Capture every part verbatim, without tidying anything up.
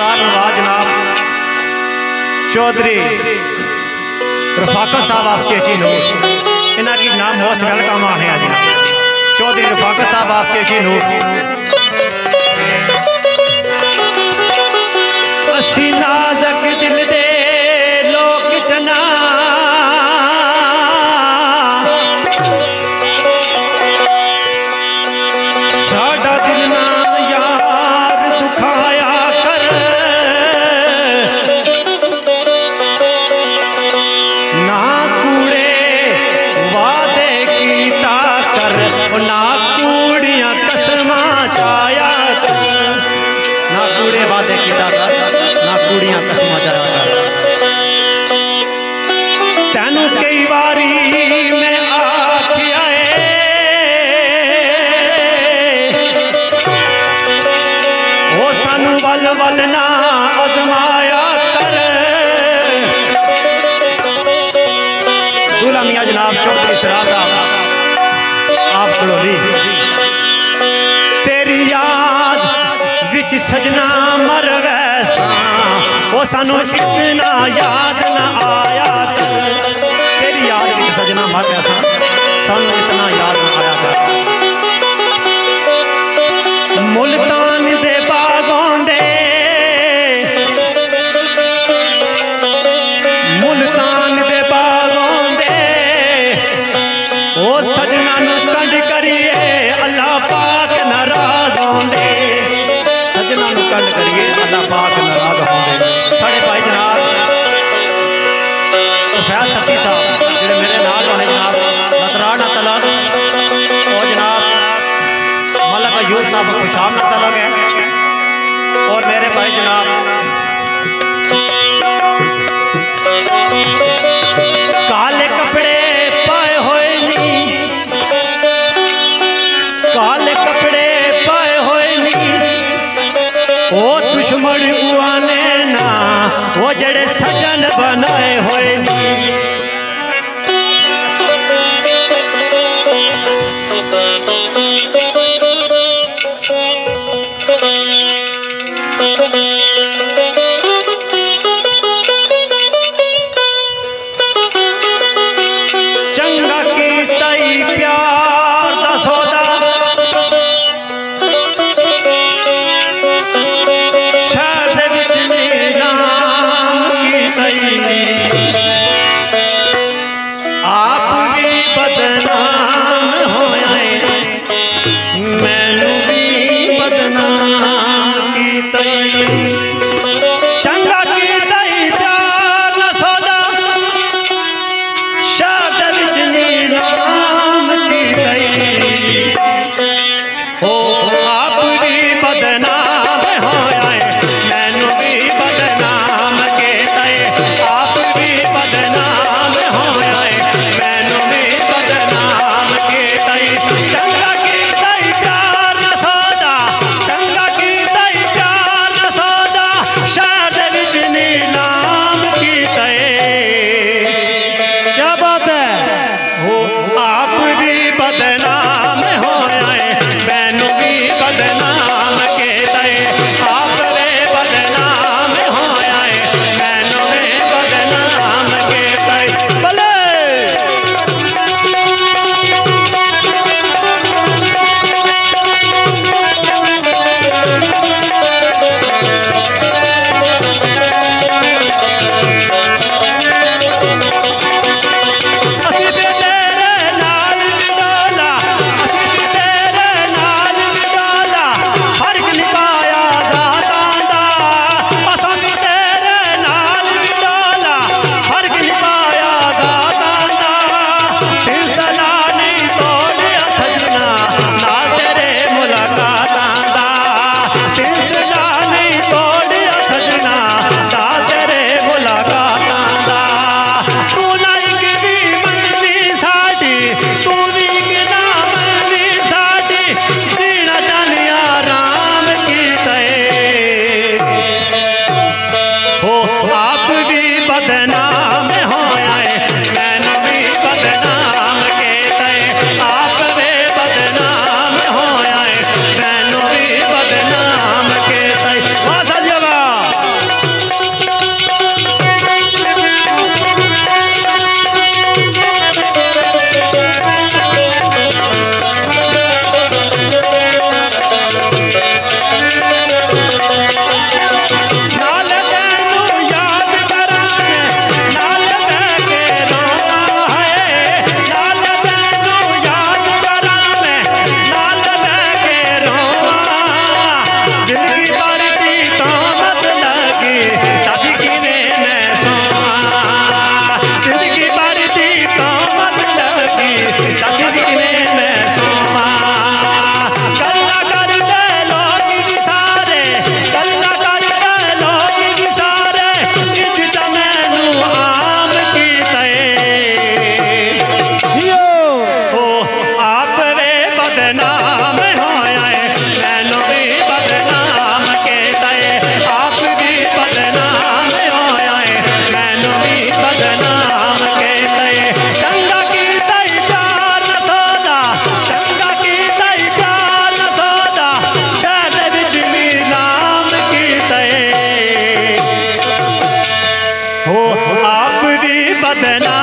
लतार नवाज जनाब चौधरी रफाकत साहब आप चेची नूर इन्हों की नाम मोस्ट वेलकम आने हैं जनाब चौधरी रफाकत साहब आप चेची नूर असी नाजक दिल दे लोक जना साडा दिल ना यार दुखाया कर ना कूड़े वादे कीता कर ना कूड़ियां कसमां चाया कर ना कूड़े वादे कीता कर ना कूड़ियां कसमां चाया कर तेनू कई बारी मैं आखिया सानू वल वल ना अजमाया कर दूल्हा मियां जनाब चौधरी सरादा आप कलोली तेरी याद विच सजना मर वैसा वो सानू इतना याद ना आया कर तेरी याद विच सजना मर वैसा सानू इतना याद ना आया कर मुल्तान दे बागों दे मुल्तान दे बागों दे ओ सजना नू कंड करिए अल्लाह पाक नाराज होंदे सजना नू कंड करिए अल्लाह पाक नाराज होंदे साढ़े भाई जनाब फैज सती साहब जेडे मेरे नाल होने जनाब लतरान तलक और जनाब मलक अयूब साहब खुशाम तलक है और मेरे भाई जनाब काले कपड़े पाए हुए नी काले कपड़े पाए हुए नी ओ दुश्मन उआने ना वो जड़े सजन बनाए हुए नी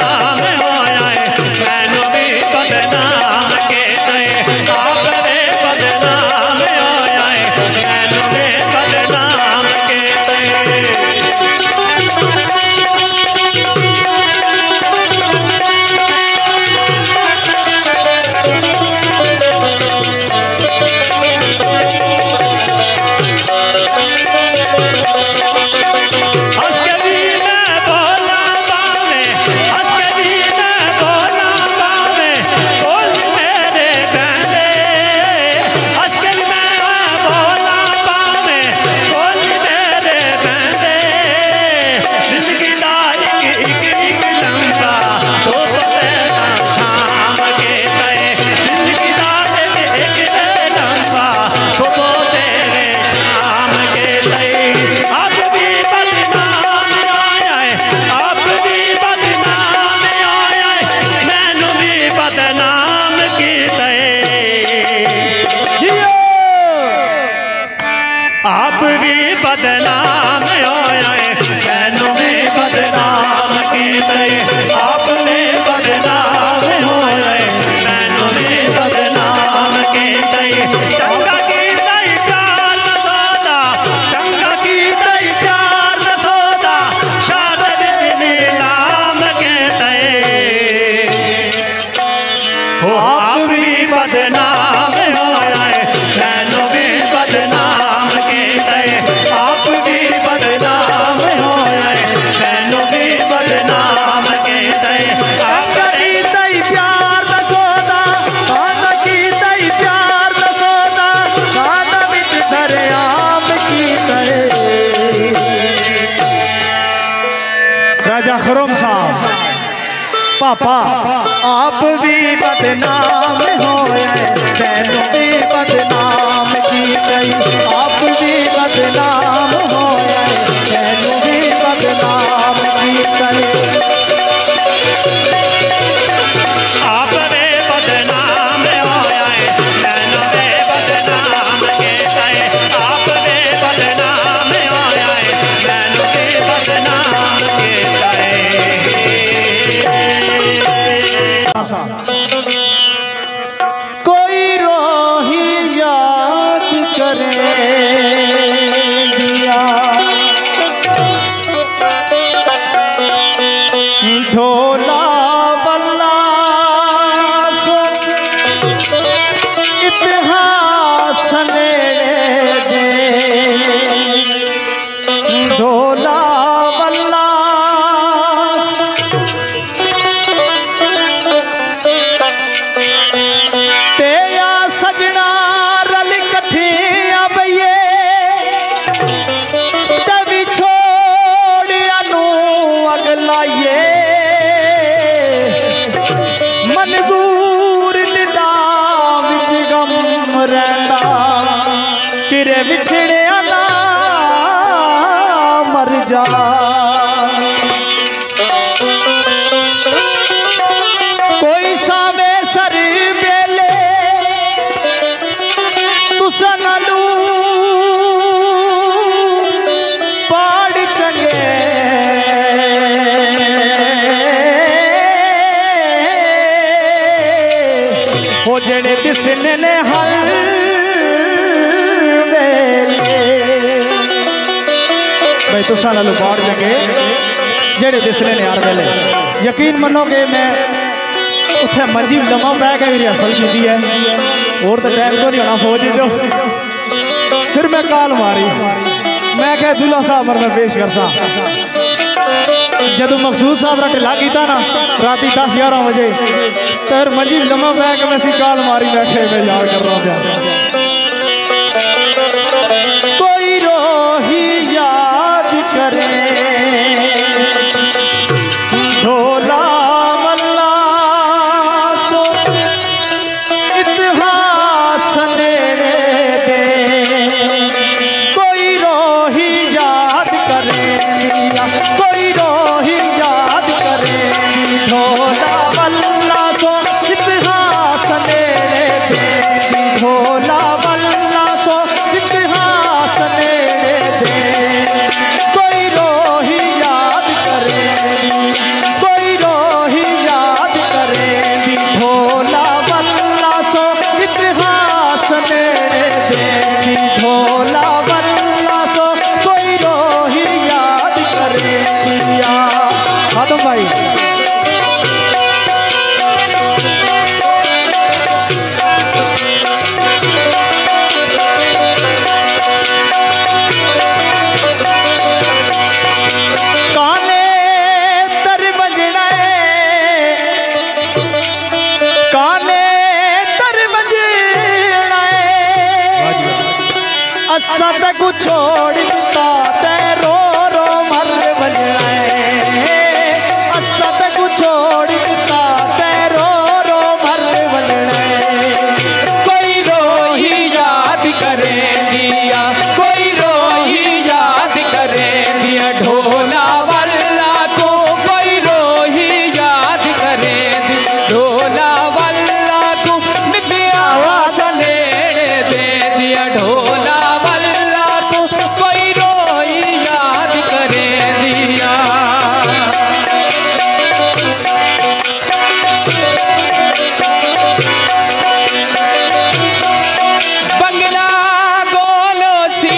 बदनाम होया है मैनू भी बदनाम कहता है आप वे बदनाम होया है मैनू भी बदनाम कहता है आप भी बदनाम होया है मैनू भी बदनाम कीते आप भी बदनाम होया है मैनू भी बदनाम कीते चंगा कीता प्यार दा सौदा चंगा कीता प्यार दा सौदा शाद विच नीलाम कहते हो आप भी बदनाम होया है मैनू भी बदनाम आप भी बदनाम होया है मैनू भी बदनाम कहते आप कीता प्यार दा सौदा सादा कीता प्यार दा सौदा सादा विच दरियाम कीते राजा खरोम साहब पापा आप भी बदनाम होया है मैनू भी बदनाम कीते आप भी बदनाम होया है मैनू भी बदनाम कीते आप वे बदनाम होया है मैनू वे बदनाम कहते आप वे बदनाम होया है मैनू वे बदनाम कहते कोई रोही याद करे दिया ढोला बल्ला सो इतिहास नेड़े दे ढोला बल्ला तेया सजना रल कठिया बइए तभी छोड़िया नू अगलाइए मंजूर निदा विच गम रहिंदा किरे विछड़िया ना मर जा कोई सावे सर बेले तुसा नालू पाड़ चंगे हो जेड़े दिसने ने हल वेले भाई तुसा नालू पाड़ चंगे जेड़े दिसने ने हर वेले यकीन मनोगे मैं उत्थे मंजी लम्मा पै के रिहर्सल की है और तो टाइम को नहीं होना फौज जो फिर मैं काल मारी मैं क्या दूल्हा साहब पर मैं पेश कर सा जदों मकसूद साहब का ढिला किया ना रात दस ग्यारह बजे तो फिर मंजी लम्मा पै के मैं सी काल मारी मैं क्या मैं याद कर रहा हूँ कोई रोही याद करे ढोला भोला वल्ला सो इतिहास ने दे असा ते को छोड़ दिता ते रो रो मर वजना असा ते को छोड़ दिता ते रो रो मर वजना कोई रोही याद करे दिया कोई रोही याद करे दिया ढोला वाला को कोई रोही याद करे दिया ढोला वाला को नित्या आवाज नेड़े दे दिया ढोला वाला को कोई रोही याद करे दिया बंगला गोलो सी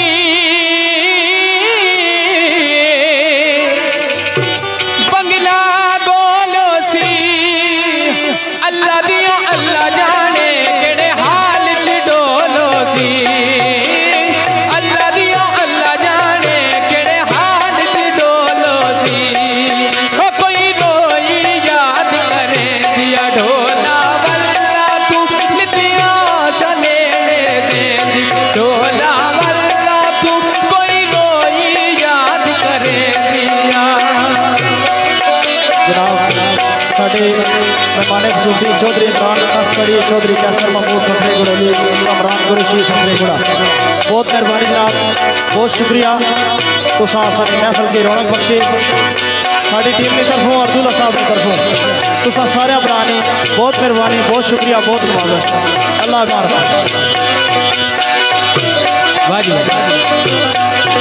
बंगला गोलो सी अल्लाह दिया अल्लाह जाने केड़े हाल च डोलो सी अल्लाह दिया अल्लाह जाने केड़े हाल च डोलो सी ओ कोई रोई याद करे दिया ढोला वाला तू नित्या सनेड़े दे दी ढोला वाला तू कोई रोई याद करे दिया जनाब साढ़े मेहमान खसूसी चौधरी इमरान तख्तरी चौधरी कैसर महमूद फखरेगुड़ा जी इमरान कुरैशी फखरेगुड़ा बहुत मेहरबानी जनाब बहुत शुक्रिया तुसा साडी महफिल की रौनक बख्शी साड़ी टीम की तरफों अब्दुल्ला साहब की तरफों तुसा सारे भरा ने बहुत मेहरबानी बहुत शुक्रिया बहुत मुबारक अल्लाह बारक वाजी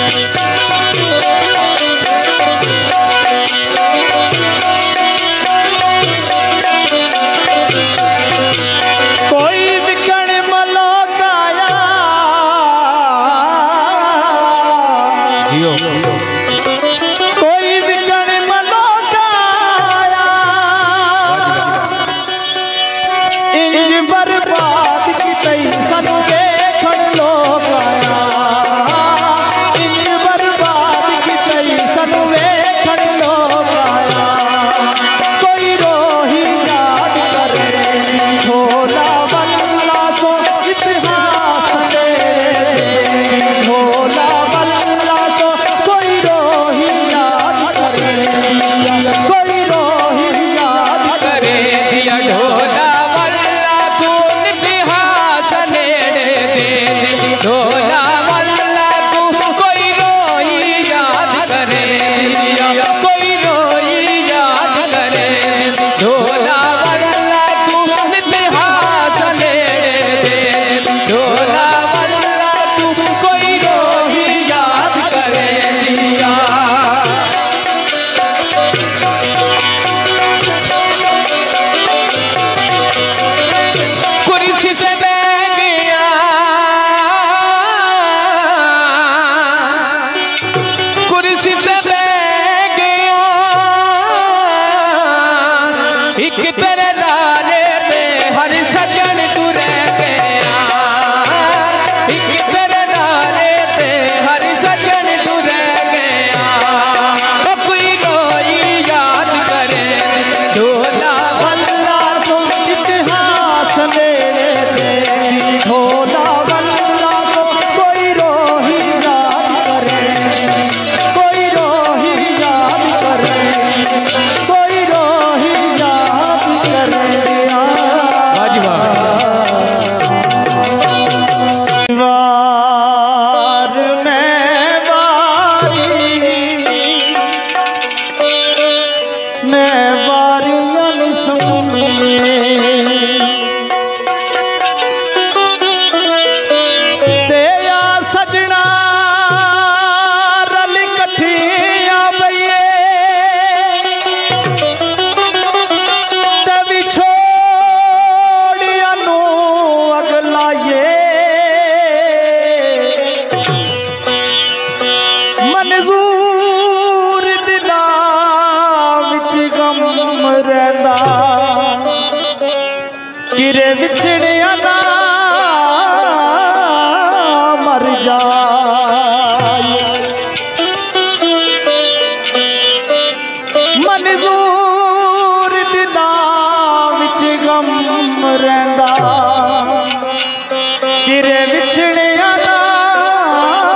कोई विकण मलोकाया जियो कोई विकण मलोकाया इंज बर्बाद की तई सानू देखण लोग आया इंज बर्बाद की तई सानू देखण लोग आया कोई रोही याद करे ढोला वाला सो इतिहास दे ढोला वाला सो कोई रोही याद करे कोई रोही याद करे दिया ढोला वाला तू इतिहास नेड़े दे दी ढोला वाला तू कोई रोई याद करे दिया कोई रोई याद करे ढोला वाला तू इतिहास नेड़े दे दी ढोला वाला तू कोई रोई याद करे दिया कुर्सी से बैठ गया कुर्सी से बैठ गया एक तेरे लारे पे हर सजन तू रह गया एक तेरे लारे पे हर सजन तू रह गया ओ कोई रोई याद करे ढोला वाला सो इतिहास नेड़े दे ढोला वाला सो कोई रोही याद करे कोई रोही याद करे कोई रोही याद करे वाजी वाह वार में वारी मैं वारियन सुनिए तेरा सजना रल कठिया बइए तभी छोड़िया नू अगलाए मंजूर दिला विच गम रहंदा किरे विछड़िया ना मर जाए मंजूर दिला विच गम रहंदा किरे विछड़िया ना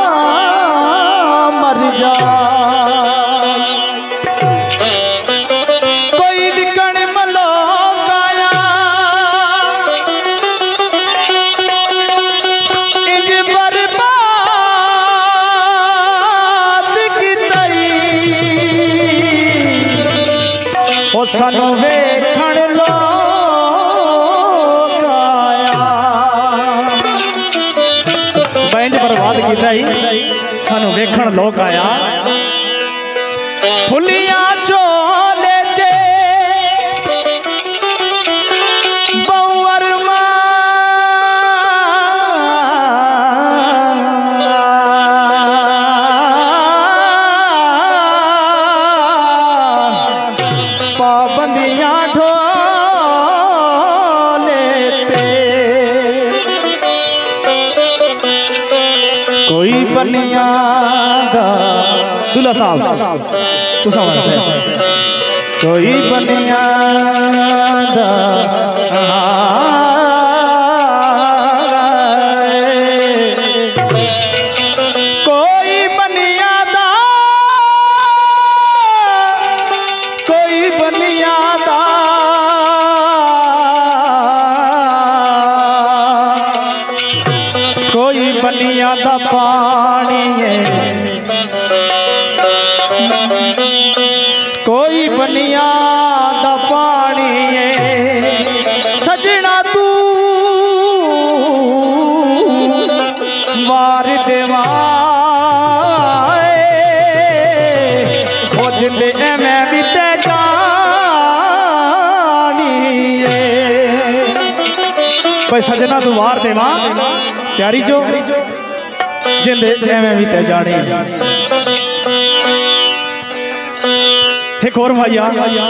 सानू वेखण लोग आया बैंज बर्बाद किया ही सानू वेखण लोग आया फुलिया चोले ते बउर पाबंदियां ढोले ते कोई बनिया दा दूल्हा साहब तू समझ कोई बनिया दा कोई बनिया दा कोई बनिया दा कोई बनिया दा पानी है कोई बनिया दा पानी है सजना तू वार देवाए ओ जिंदे मैं भी ते जानी है भाई सजना तू वार देवा प्यारी जो जिंदे मैं भी ते जानी एक और भैया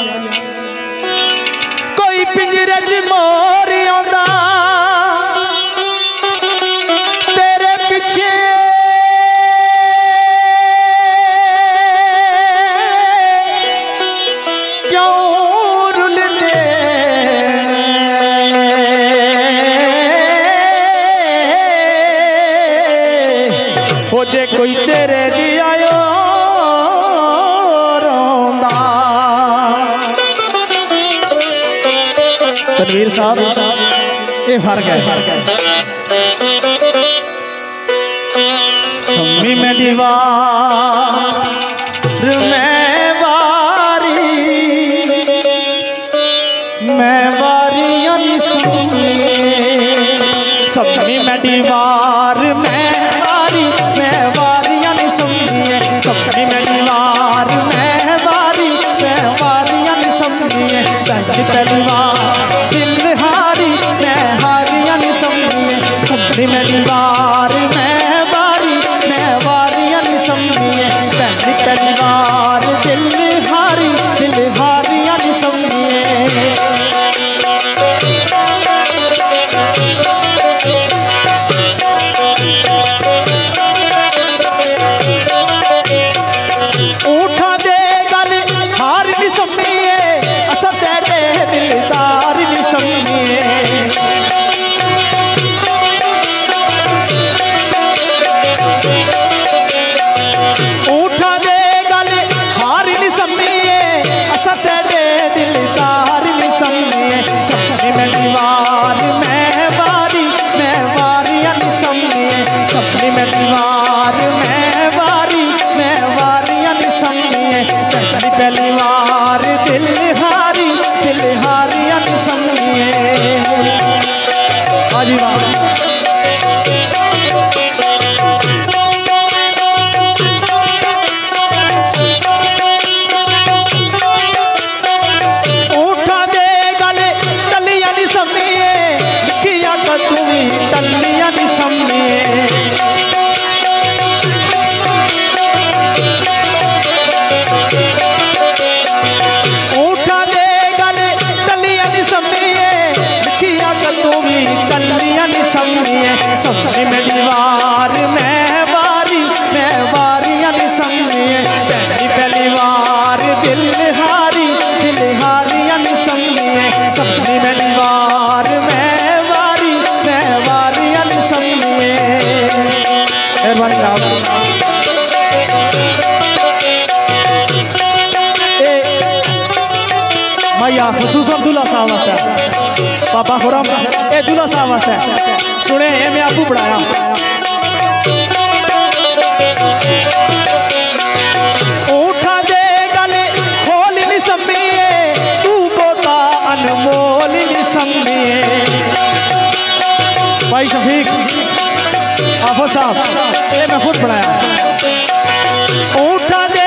कोई पिंजरे च मोर आंदा तेरे पीछे क्यों रुलदे हो जे कोई तेरे जी आयो तनवीर साहब ये फर्क है सम्मी में दीवार मैं वारी मैं वारी सम्मी में दीवार मैं वारी मैं वारी सुनिए सम्मी में दीवार मैं वारी मैं वारी सुनिए पहली बार हारी मैं हारियां नहीं समझिए सपनी में दीवार मैं बारी मैं वारियां नहीं समझिए पहली पहली बार दिल हारी दिल हारियां नहीं समझिए उठा दे गल हार नहीं समझिए अच्छा चैटे दिलदार नहीं समझिए उठा दे गल हार नहीं समझिए अच्छा चैटे दिलदार नहीं समझिए सपने में दीवार मैं वारी मैं वारियां नहीं समझिए सपने में दीवार मैं वारी मैं वारियां नहीं समझिए पहली पहली बार दिल हारी दिल हारियां नहीं समझिए हाजी वाह उठा दे गले टलियां नहीं समझिए लिखिया कदूं टलियां नहीं समझिए सपने में दीवार मैं वारी मैं वारियां नहीं समझिए पहली पहली बार दिल हारी दिल हारियां नहीं समझिए सपने में दीवार मैं वारी मैं वारियां नहीं समझिए मेहरबानी मैया खुसूसन दूल्हा साहब वास्ते बाबा खुरम ए दूल्हा साहब वास्ते सुने ये मैं आपको पढ़ाया उठा दे गले खोल नहीं समझिए तू अनमोल समझिए। भाई शफीक आफो साहब, ये मैं खुद बनाया। ऊँटा दे